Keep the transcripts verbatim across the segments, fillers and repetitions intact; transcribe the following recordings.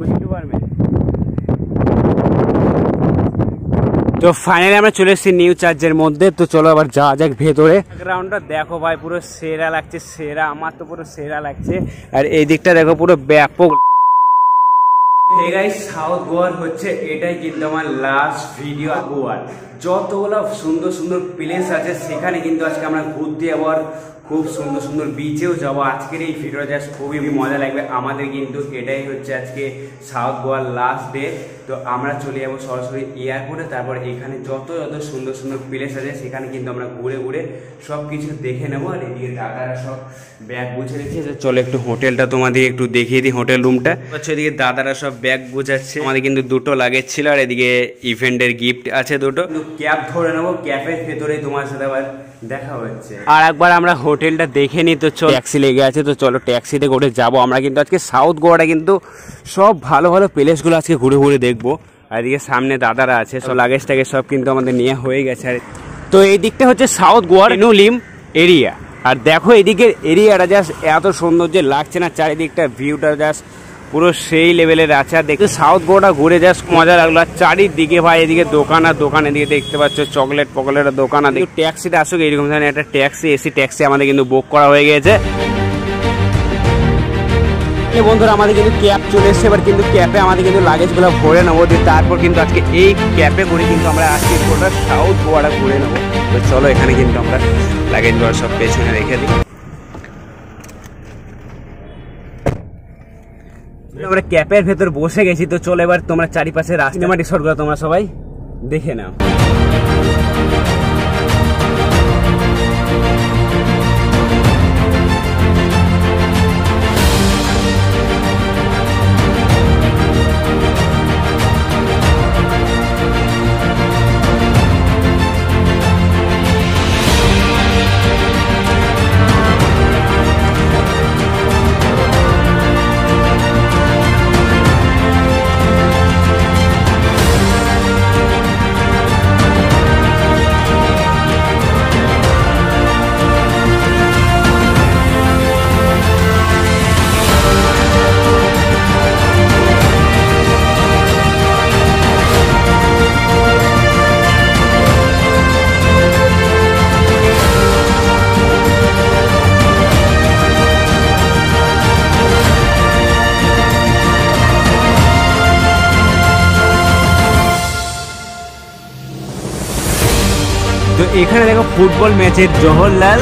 তো ফাইনালি আমরা চলে এসেছি নিউ চার্চের মধ্যে। তো চলো আবার যাওয়া যাক ভেতরে। ব্যাকগ্রাউন্ডটা দেখো ভাই, পুরো সেরা লাগছে, সেরা, আমার তো পুরো সেরা লাগছে। আর এই দিকটা দেখো পুরো ব্যাপক। এই গাইস সাউথ গোয়ার হচ্ছে এটাই কিন্তু আমার লাস্ট ভিডিও। গোয়ার যতগুলো সুন্দর সুন্দর প্লেস আছে সেখানে কিন্তু আজকে আমরা ঘুরতে যাবো, আর খুব সুন্দর সুন্দর বিচেও যাবো। আজকের এই ভিডিওটা জাস্ট খুবই মজা লাগবে আমাদের। কিন্তু এটাই হচ্ছে আজকে সাউথ গোয়ার লাস্ট ডে। তো আমরা চলে যাবো সরাসরি এয়ারপোর্টে, তারপর এখানে যত যত সুন্দর সুন্দর প্লেস আছে সেখানে কিন্তু আমরা ঘুরে ঘুরে সব কিছু দেখে নেবো। আর এদিকে দাদারা সব ব্যাগ গুছে রেখেছে। চলো একটু হোটেলটা তোমাদের একটু দেখিয়ে দিই, হোটেল রুমটা হচ্ছে। এদিকে দাদারা সব ব্যাগ গুছাচ্ছে, আমাদের কিন্তু দুটো লাগেজ ছিল। আর এদিকে ইভেন্টের গিফট আছে দুটো। ক্যাব ধরে নেবো, ক্যাবের ভেতরেই তোমার সাথে আবার দেখা হচ্ছে। আর একবার আমরা হোটেলটা দেখে নিই। তো চলো, ট্যাক্সি লেগে আছে, তো চলো ট্যাক্সিতে করে যাবো আমরা। কিন্তু আজকে সাউথ গোয়াটা কিন্তু সব ভালো ভালো প্লেসগুলো আজকে ঘুরে ঘুরে দেখবো। আর এদিকে সামনে দাদারা আছে, সব লাগেজটাকে সব কিন্তু আমাদের নিয়ে হয়ে গেছে। আর তো এই দিকটা হচ্ছে সাউথ গোয়ার নুলিম এরিয়া। আর দেখো এদিকের এরিয়াটা জাস্ট এত সুন্দর যে লাগছে না, চারিদিকটা ভিউটা জাস্ট পুরো সেই লেভেলের আছে। আর দেখতে সাউথ গোয়াটা ঘুরে জাস্ট মজা লাগলো। আর চারিদিকে ভাই এদিকে দোকান আর দোকান, এদিকে দেখতে পাচ্ছ চকলেট পকলেটের দোকান। আর ট্যাক্সিটা আসুক, এইরকম ধরনের একটা ট্যাক্সি, এসি ট্যাক্সি আমাদের কিন্তু বুক করা হয়ে গেছে। বন্ধুরা আমাদের কিন্তু ক্যাব চলে এসছে, এবার কিন্তু ক্যাবে আমাদের কিন্তু লাগেজগুলো ভরে নেবো। তারপর কিন্তু আজকে এই ক্যাবে করে কিন্তু আমরা আজকে গোটা সাউথ গোয়াটা ঘুরে নেবো। তো চলো এখানে কিন্তু আমরা লাগেজগুলো সব পেছনে রেখে দিই। আমরা ক্যাপের ভেতর বসে গেছি। তো চলো এবার তোমরা চারিপাশে সিনেমাটিক শটগুলো তোমরা সবাই দেখে নাও। তো এখানে দেখো ফুটবল ম্যাচের জওহরলাল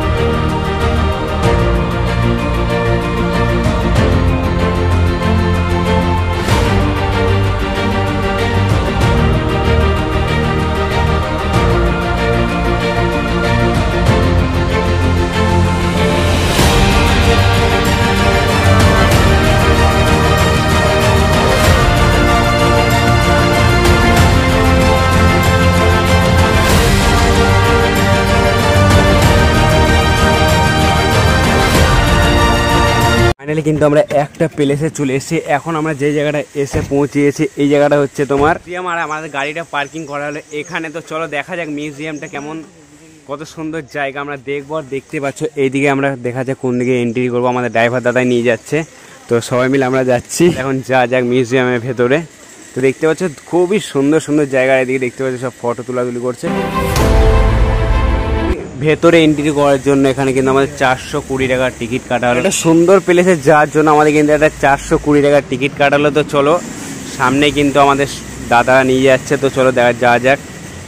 ফাইনালি কিন্তু আমরা একটা প্লেসে চলে এসেছি। এখন আমরা যে জায়গাটা এসে পৌঁছিয়েছি এই জায়গাটা হচ্ছে তোমার মিউজিয়াম। আর আমাদের গাড়িটা পার্কিং করা হলো এখানে। তো চলো দেখা যাক মিউজিয়ামটা কেমন, কত সুন্দর জায়গা আমরা দেখবো। আর দেখতে পাচ্ছ এইদিকে আমরা দেখা যাক কোন দিকে এন্ট্রি করবো। আমাদের ড্রাইভার দাদাই নিয়ে যাচ্ছে। তো সবাই মিলে আমরা যাচ্ছি এখন যা যাক মিউজিয়ামের ভেতরে। তো দেখতে পাচ্ছ খুবই সুন্দর সুন্দর জায়গা। এদিকে দেখতে পাচ্ছ সব ফটো তোলাতুলি করছে। ভেতরে এন্ট্রি করার জন্য এখানে কিন্তু আমাদের চারশো কুড়ি টাকার টিকিট কাটা হলো। একটা সুন্দর প্লেসে যাওয়ার জন্য আমাদের কিন্তু একটা চারশো কুড়ি টাকার টিকিট কাটালো। তো চলো সামনে কিন্তু আমাদের দাদারা নিয়ে যাচ্ছে। তো চলো দেখা যাওয়া যাক।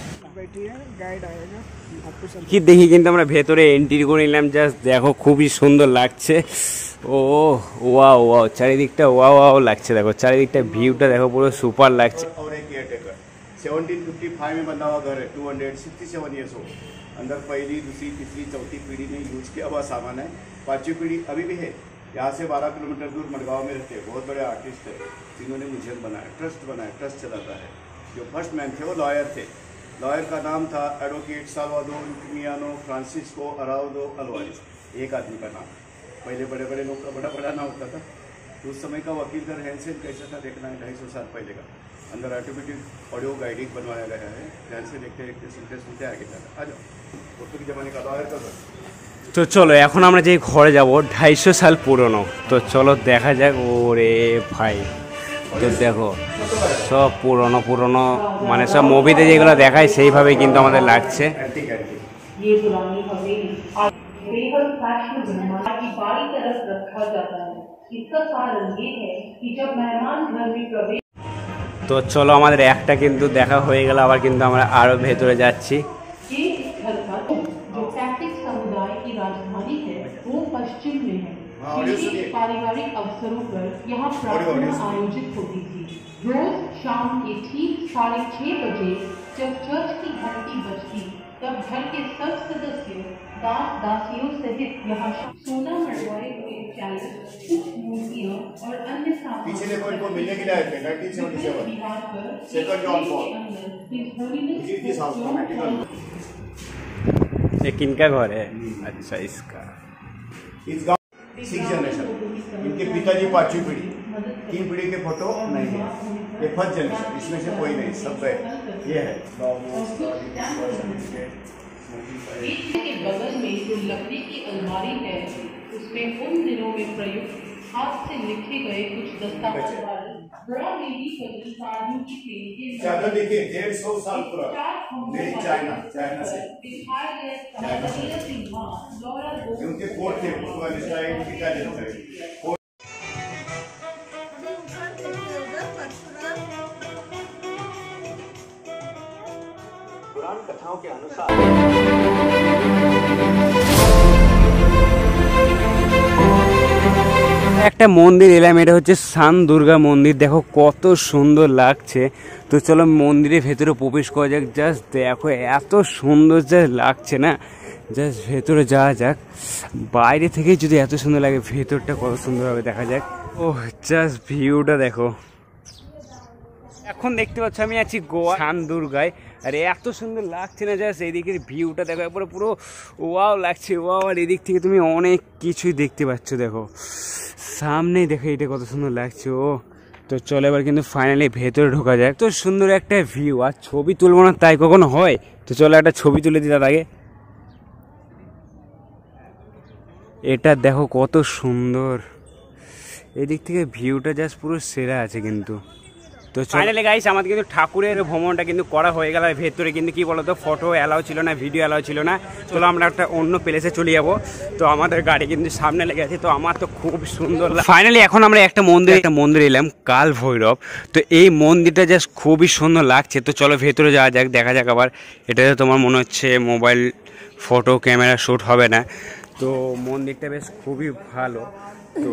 কি দেখি কিন্তু আমরা ভেতরে এন্ট্রি করে নিলাম। জাস্ট দেখো খুবই সুন্দর লাগছে। ও ওয়াও ওয়াও, চারিদিকটা ওয়াও ওয়াও লাগছে। দেখো চারিদিকটা ভিউটা দেখো পুরো সুপার লাগছে। सेवनटीन फिफ्टी फाइव में बना हुआ घर है, two hundred sixty seven years हो। अंदर पहली दूसरी तीसरी चौथी पीढ़ी ने यूज किया हुआ सामान है। पांचवी पीढ़ी अभी भी है। यहाँ से बारह किलोमीटर दूर मडगांव में रहते हैं बहुत बड़े आर्टिस्ट है, जिन्होंने म्यूजियम बनाया, ट्रस्ट बनाया, ट्रस्ट चलाता है। जो फर्स्ट मैन थे वो लॉयर थे। लॉयर का नाम था advocate Salvador Miano Francisco Araujo Alvarez, एक आदमी का नाम। पहले बड़े बड़े लोग का बड़ा बड़ा नाम होता था। तो उस समय का वकील का रहन सहन कैसा था देखना है, ढाई सौ साल पहले का। अंदर ऑटोमेटिक ऑडियो गाइडिंग बनवाया गया है। ध्यान से देखते देखते सुनते सुनते आगे जाना। आ जाओ, फोटो के जमाने का लॉयर का घर। তো চলো এখন আমরা যে ঘরে যাব ढाई सौ साल পুরনো। তো চলো দেখা যাক। ওরে ভাই তো দেখো সব পুরনো পুরনো মানে সব মুভিতে যেগুলো দেখায় সেইভাবে কিন্তু আমাদের লাগছে। ये पुरानी हवेली बेहद फैशनेबल की बाई तरफ रखा जाता है। इसका कारण ये है कि जब मेहमान घर में प्रवेश। তো চলো আমাদের একটা কিন্তু দেখা হয়ে গেল, আবার কিন্তু আমরা আরো ভেতরে যাচ্ছি। ये स्थल पर जो कैथलिक समुदाय की राजधानी है वो पश्चिम में है। विशेष पारिवारिक अवसरों पर यहाँ प्रार्थना आयोजित होती थी। रोज शाम के ठीक साढ़े छह बजे जब चर्च की घंटी बजती तब घर के सब सदस्य दास दासियों सहित यहाँ सोना मड़वाए हुए चाय, कुछ मूर्तियाँ और अन्य सामान पीछे देखो इनको मिलने के लिए आए थे nineteen seventy seven second John Paul this house फॉर्मेटिकल। ये किनका घर है? अच्छा इसका। इस गांव सिक्स जनरेशन, इनके पिताजी पांचवी पीढ़ी, तीन पीढ़ी के फोटो नहीं है, ये फर्स्ट जनरेशन, इसमें से कोई नहीं, सब गए। ये है के बगल में जो लकड़ी की अलमारी है उसमें उन दिनों में प्रयुक्त हाथ से लिखे गए कुछ दस्तावेज चादर देखिए डेढ़ सौ साल पुराना, चाइना चाइना से उनके कोट थे पुराण कथाओं के अनुसार। একটা মন্দির এলাম, এটা হচ্ছে সান দুর্গা মন্দির। দেখো কত সুন্দর লাগছে। তো চলো মন্দিরের ভেতরে প্রবেশ করা যাক। জাস্ট দেখো এত সুন্দর জাস্ট লাগছে না, জাস্ট ভেতরে যাওয়া যাক। বাইরে থেকে যদি এত সুন্দর লাগে ভেতরটা কত সুন্দরভাবে দেখা যাক। ও জাস্ট ভিউটা দেখো। এখন দেখতে পাচ্ছ আমি আছি গোয়া সান দুর্গায়, আর এত সুন্দর লাগছে না জাস্ট এইদিকের ভিউটা দেখো, একবারে পুরো ওয়াও লাগছে ওয়াও। আর এদিক থেকে তুমি অনেক কিছুই দেখতে পাচ্ছ, দেখো সামনেই দেখো এটা কত সুন্দর লাগছে। ও তো চলো এবার কিন্তু ফাইনালি ভেতরে ঢোকা যায়। তো সুন্দর একটা ভিউ, আর ছবি তুলবো না তাই কখনো হয়? তো চলো একটা ছবি তুলে দিই তার আগে। এটা দেখো কত সুন্দর, এদিক থেকে ভিউটা জাস্ট পুরো সেরা আছে কিন্তু। তো ফাইনালি গাইস আমাদের কিন্তু ঠাকুরের ভ্রমণটা কিন্তু করা হয়ে গেল। ভেতরে কিন্তু কি বলতো ফটো অ্যালাউ ছিল না, ভিডিও অ্যালাউ ছিল না। চলো আমরা একটা অন্য প্লেসে চলে যাবো। তো আমাদের গাড়ি কিন্তু সামনে লেগে আছে। তো আমার তো খুব সুন্দর ফাইনালি এখন আমরা একটা মন্দির একটা মন্দির এলাম কাল ভৈরব। তো এই মন্দিরটা জাস্ট খুবই সুন্দর লাগছে। তো চলো ভেতরে যাওয়া যাক, দেখা যাক। আবার এটাতে তোমার মনে হচ্ছে মোবাইল ফটো ক্যামেরা শ্যুট হবে না। তো মন্দিরটা বেশ খুবই ভালো। তো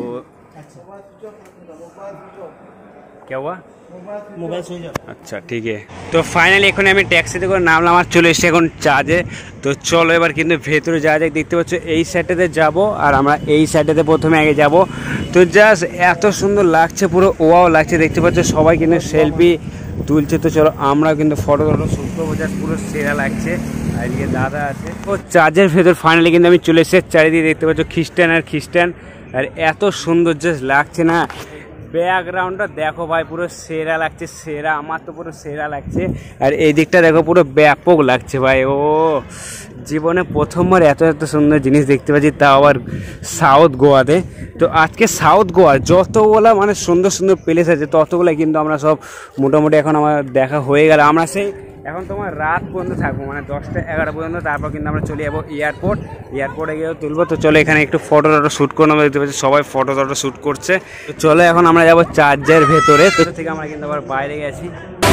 क्या हुआ? Mobile switch off. আচ্ছা ঠিক আছে। তো ফাইনালি এখন আমি ট্যাক্সিতে করে নামলাম, আমার চলে এসেছি এখন চার্জে। তো চলো এবার কিন্তু ভেতরে যাওয়া যাক। দেখতে পাচ্ছ এই সাইডটাতে যাব, আর আমরা এই সাইডটাতে প্রথমে আগে যাব। তো জাস্ট এত সুন্দর লাগছে, পুরো ওয়াও লাগছে। দেখতে পাচ্ছ সবাই কিন্তু সেলফি তুলছে। তো চলো আমরা কিন্তু ফটো ফটো শ্যুট করবো, জাস্ট পুরো সেরা লাগছে। আর ইয়ে দাদা আছে। তো চার্জের ভেতর ফাইনালি কিন্তু আমি চলে এসেছি। চারিদিকে দেখতে পাচ্ছ খ্রিস্টান আর খ্রিস্টান, আর এত সুন্দর জাস্ট লাগছে না। ব্যাকগ্রাউন্ডটা দেখো ভাই, পুরো সেরা লাগছে সেরা, আমার তো পুরো সেরা লাগছে। আর এই দিকটা দেখো পুরো ব্যাপক লাগছে ভাই। ও জীবনে প্রথমবার এত এত সুন্দর জিনিস দেখতে পাচ্ছি, তাও আবার সাউথ গোয়াতে। তো আজকে সাউথ গোয়া যতগুলো মানে সুন্দর সুন্দর প্লেস আছে ততগুলো কিন্তু আমরা সব মোটামুটি এখন আমার দেখা হয়ে গেল। আমরা সেই এখন তোমার রাত পর্যন্ত থাকবো, মানে দশটা এগারো পর্যন্ত। তারপর কিন্তু আমরা চলে যাবো এয়ারপোর্ট, এয়ারপোর্টে গিয়েও তুলবো। তো চলো এখানে একটু ফটো টটো শ্যুট করে নেবো। দেখতে পাচ্ছি সবাই ফটো টটো শ্যুট করছে। তো চলো এখন আমরা যাবো চার্জের ভেতরে। তো থেকে আমরা কিন্তু আবার বাইরে গেছি।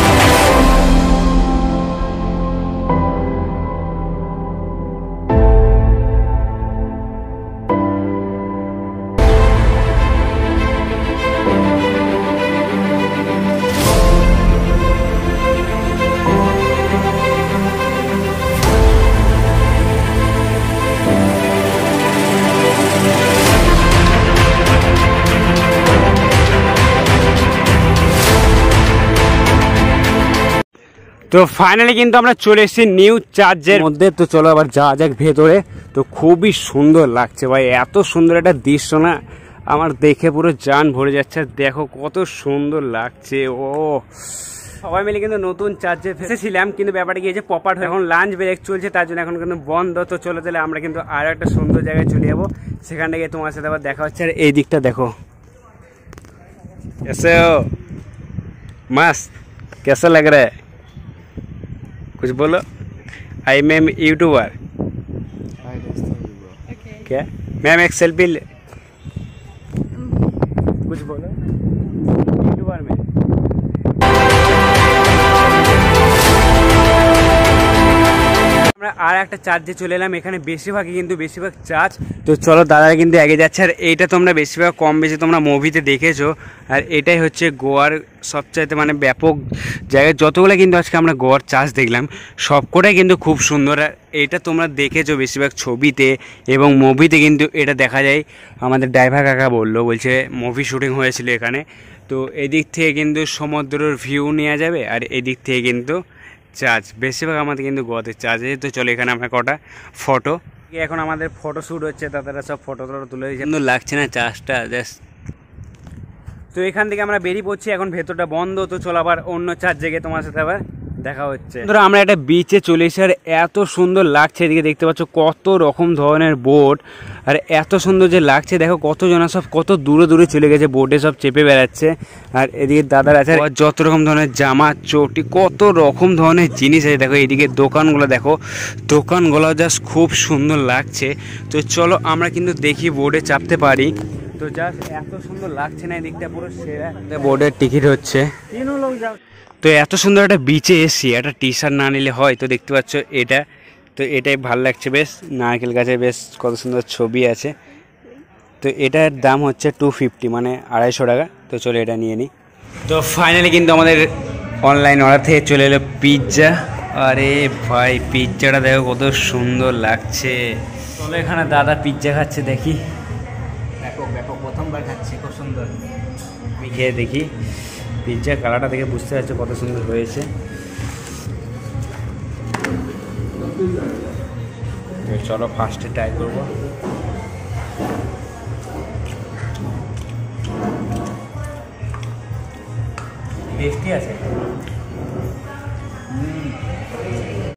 তো ফাইনালি কিন্তু আমরা চলে এসেছি নিউ চার্চের মধ্যে। তো চলো আবার যাওয়া যাক ভেতরে। তো খুবই সুন্দর লাগছে ভাই, এত সুন্দর একটা দৃশ্য না, আমার দেখে পুরো জান ভরে যাচ্ছে। দেখো কত সুন্দর লাগছে। ও সবাই মিলে কিন্তু নতুন চার্চে এসেছিলাম, কিন্তু ব্যাপারটা গিয়েছে পপাট হয়ে এখন লাঞ্চ ব্রেক চলছে, তার জন্য এখন কিন্তু বন্ধ। তো চলো তাহলে আমরা কিন্তু আরও একটা সুন্দর জায়গায় চলে যাবো, সেখানে গিয়ে তোমার সাথে আবার দেখা হচ্ছে। আর এই দিকটা দেখো, এসেও मस्त, कैसा लग रहा है? कुछ बोलो। I am YouTuber. क्या मैम एक सेल्फी ले, कुछ बोलो यूट्यूबर में। আমরা আর একটা চার্জে চলে এলাম। এখানে বেশিরভাগই কিন্তু বেশিরভাগ চার্জ। তো চলো দাদারা কিন্তু এগিয়ে যাচ্ছে। আর এইটা তোমরা বেশিরভাগ কম বেশি তোমরা মুভিতে দেখেছো। আর এটাই হচ্ছে গোয়ার সবচাইতে মানে ব্যাপক জায়গা। যতগুলো কিন্তু আজকে আমরা গোয়ার চার্জ দেখলাম সবকটাই কিন্তু খুব সুন্দর। আর এটা তোমরা দেখেছো বেশিরভাগ ছবিতে এবং মুভিতে কিন্তু এটা দেখা যায়। আমাদের ড্রাইভার কাকা বললো, বলছে মুভি শুটিং হয়েছিল এখানে। তো এদিক থেকে কিন্তু সমুদ্রের ভিউ নেওয়া যাবে আর এদিক থেকে কিন্তু চার্জ। বেশিরভাগ আমাদের কিন্তু গোয়াতে চার্জ আছে। তো চলো এখানে আমরা কটা ফটো, এখন আমাদের ফটো শ্যুট হচ্ছে, দাদারা সব ফটো টটো তুলে দিচ্ছে। কিন্তু লাগছে না চার্জটা জাস্ট। তো এখান থেকে আমরা বেরিয়ে পড়ছি, এখন ভেতরটা বন্ধ। তো চলো আবার অন্য চার্জ জেগে তোমার সাথে আবার দেখা হচ্ছে। ধরো আমরা একটা বিচে চলে এসেছি আর এত সুন্দর লাগছে। এদিকে দেখতে পাচ্ছ কত রকম ধরনের বোট আর এত সুন্দর যে লাগছে। দেখো কতজন সব কত দূরে দূরে চলে গেছে, বোটে সব চেপে বেড়াচ্ছে। আর এদিকে দাদার আছে যত রকম ধরনের জামা চটি, কত রকম ধরনের জিনিস আছে। দেখো এদিকে দোকানগুলো, দেখো দোকানগুলো জাস্ট খুব সুন্দর লাগছে। তো চলো আমরা কিন্তু দেখি বোটে চাপতে পারি। তো জাস্ট এত সুন্দর লাগছে না, এদিকটা পুরো সেরা। বোর্ডের টিকিট হচ্ছে। তো এত সুন্দর একটা বিচে এসছি, একটা টি শার্ট না নিলে হয়। তো দেখতে পাচ্ছ এটা, তো এটাই ভালো লাগছে বেশ। নারকেল গাছে বেশ কত সুন্দর ছবি আছে। তো এটার দাম হচ্ছে টু ফিফটি মানে আড়াইশো টাকা। তো চলো এটা নিয়ে নিই। তো ফাইনালি কিন্তু আমাদের অনলাইন অর্ডার থেকে চলে এলো পিৎজা। আরে ভাই পিৎজাটা দেখো কত সুন্দর লাগছে। চলো এখানে দাদা পিৎজা খাচ্ছে, দেখি। ব্যাপক ব্যাপক প্রথমবার খাচ্ছি, খুব সুন্দর। আমি খেয়ে দেখি পিৎজা কালারটা দেখে বুঝতে পারছো কত সুন্দর হয়েছে। চলো ফার্স্টে ট্রাই করবো। টেস্টি আছে।